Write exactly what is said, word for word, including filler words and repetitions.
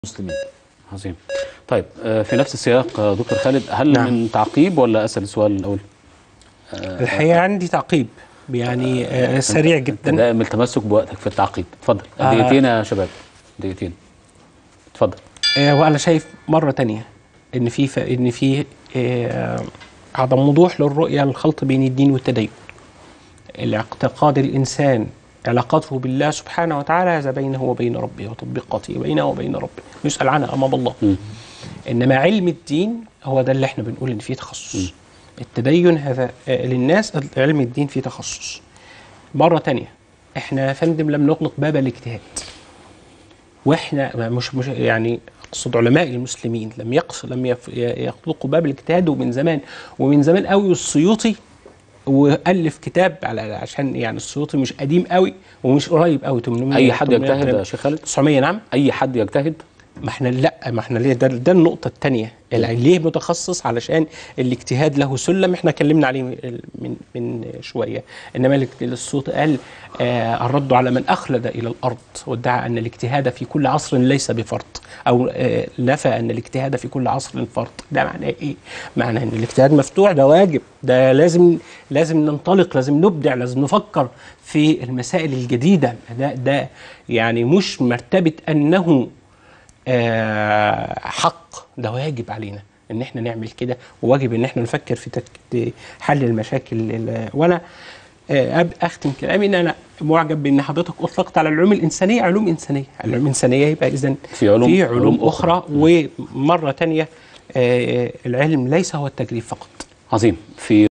مسلمين. عظيم. طيب في نفس السياق دكتور خالد، هل نعم. من تعقيب ولا اسال السؤال الاول؟ الحقيقه عندي تعقيب يعني آه سريع جدا. دائم التمسك بوقتك في التعقيب. اتفضل. آه دقيقتين يا شباب، دقيقتين. اتفضل. آه وانا شايف مره ثانيه ان في ف... ان في آه عدم وضوح للرؤيه الخلط بين الدين والتدين. الاعتقاد الانسان علاقته بالله سبحانه وتعالى هذا بينه وبين ربه، وتطبيقاته بينه وبين ربه يسأل عنها أمام الله. م. إنما علم الدين هو ده اللي احنا بنقول إن فيه تخصص. م. التدين هذا للناس، علم الدين فيه تخصص. مرة تانية احنا يا فندم لم نغلق باب الاجتهاد، واحنا مش مش يعني اقصد علماء المسلمين لم يقص لم يغلقوا باب الاجتهاد، ومن زمان ومن زمان قوي. السيوطي والف كتاب على عشان يعني السيوطي مش قديم قوي ومش قريب قوي. ثمانمائة اي حد يجتهد يا شيخ خالد؟ تسعمائة. نعم اي حد يجتهد. ما احنا لا ما احنا ليه ده, ده النقطه الثانيه. ليه متخصص؟ علشان الاجتهاد له سلم احنا اتكلمنا عليه من من شويه. انما السيوطي قال آه الرد على من اخلد الى الارض وادعى ان الاجتهاد في كل عصر ليس بفرض، او آه نفى ان الاجتهاد في كل عصر فرض. ده معناه ايه؟ معناه ان الاجتهاد مفتوح، ده واجب، ده لازم لازم ننطلق، لازم نبدع، لازم نفكر في المسائل الجديده. ده ده يعني مش مرتبه انه آه حق، ده واجب علينا ان احنا نعمل كده، وواجب ان احنا نفكر في حل المشاكل. وانا آه اختم كلامي ان انا معجب بان حضرتك اطلقت على العلوم الانسانيه علوم انسانيه. العلوم الانسانيه يبقى اذا في علوم, في علوم, علوم اخرى, أخرى. ومره ثانيه آه العلم ليس هو التجريب فقط. عظيم. في